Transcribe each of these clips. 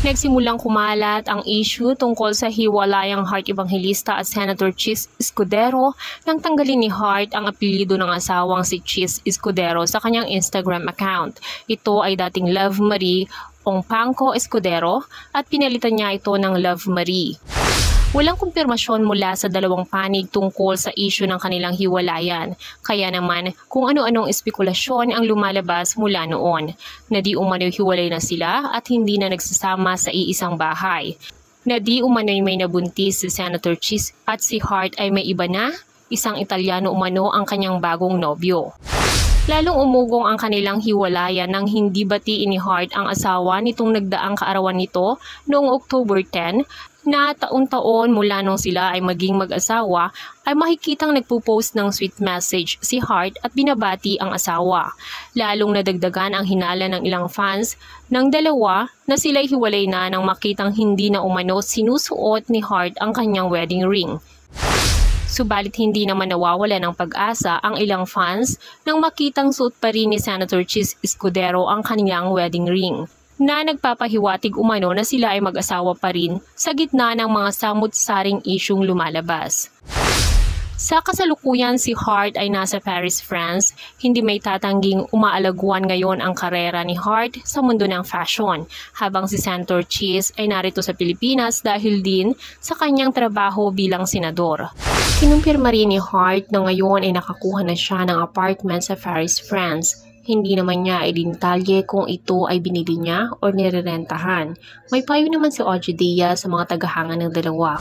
Nagsimulang kumalat ang issue tungkol sa hiwalayang Heart Evangelista at Senator Chis Escudero nang tanggalin ni Heart ang apelyido ng asawang si Chis Escudero sa kanyang Instagram account. Ito ay dating Love Marie Ongpanco Escudero at pinalitan niya ito ng Love Marie. Walang kumpirmasyon mula sa dalawang panig tungkol sa issue ng kanilang hiwalayan, kaya naman kung ano-anong espekulasyon ang lumalabas mula noon, na di umano'y hiwalay na sila at hindi na nagsasama sa iisang bahay, na di umano'y may nabuntis si Senator Chis at si Heart ay may iba na, isang Italyano umano ang kanyang bagong nobyo. Lalong umugong ang kanilang hiwalayan nang hindi batiin ni Heart ang asawa nitong nagdaang kaarawan nito noong October 10 na taon-taon mula nung sila ay maging mag-asawa ay makikitang nagpo-post ng sweet message si Heart at binabati ang asawa. Lalong nadagdagan ang hinala ng ilang fans ng dalawa na sila'y hiwalay na nang makitang hindi na umano sinusuot ni Heart ang kanyang wedding ring. Subalit hindi naman nawawala ng pag-asa ang ilang fans nang makitang suot pa rin ni Senator Chis Escudero ang kanyang wedding ring, na nagpapahiwatig umano na sila ay mag-asawa pa rin sa gitna ng mga samut-saring isyung lumalabas. Sa kasalukuyan, si Heart ay nasa Paris, France. Hindi may tatangging umaalagwan ngayon ang karera ni Heart sa mundo ng fashion, habang si Senator Chis ay narito sa Pilipinas dahil din sa kanyang trabaho bilang senador. Kinumpirma rin ni Heart na ngayon ay nakakuha na siya ng apartment sa Paris, France. Hindi naman niya idinetalye kung ito ay binili niya o nirerentahan. May payo naman si Ogie Diaz sa mga tagahanga ng dalawa.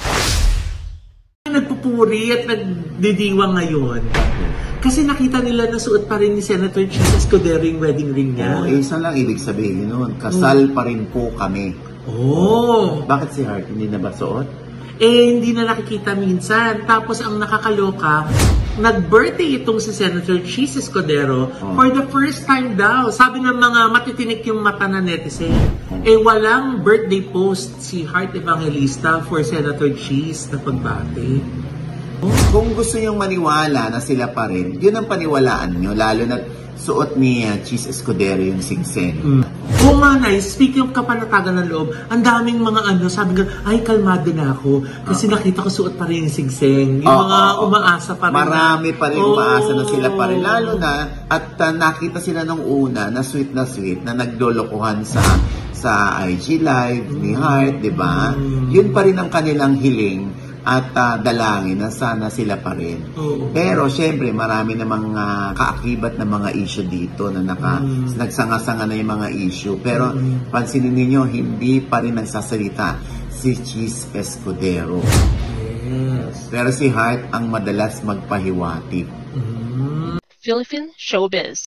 Nagpupuri at nagdidiwang ngayon. Kasi nakita nila na suot pa rin ni Senator Chis Escudero yung wedding ring niya. Isa lang ibig sabihin nun. Kasal pa rin po kami. Bakit si Heart hindi na ba suot? Hindi na nakikita minsan. Tapos ang nakakaloka, nag-birthday itong si Senator Chis Escudero for the first time daw. Sabi ng mga matitinik yung mata na netizen. Walang birthday post si Heart Evangelista for Senator Chis na pagbati. Kung gusto nyong maniwala na sila pa rin, yun ang paniwalaan nyo, lalo na suot ni Chis Escudero yung singseng. Oo nga, nice. Speaking of kapanatagan ng loob, ang daming mga sabi nga, ay kalmado na ako kasi nakita ko suot pa rin yung singseng. Yung mga umaasa pa rin. Marami pa rin umaasa na sila pa rin. Lalo na, at nakita sila nung una na sweet na naglolokohan sa IG Live ni Heart, di ba? Yun pa rin ang kanilang hiling at dalangin na sana sila pa rin. Pero syempre marami namang kaakibat na mga issue dito na nagsanga-sanga na yung mga issue. Pero pansinin niyo hindi pa rin nagsasalita si Chis Escudero. Pero si Heart ang madalas magpahiwatig. Philippine Showbiz.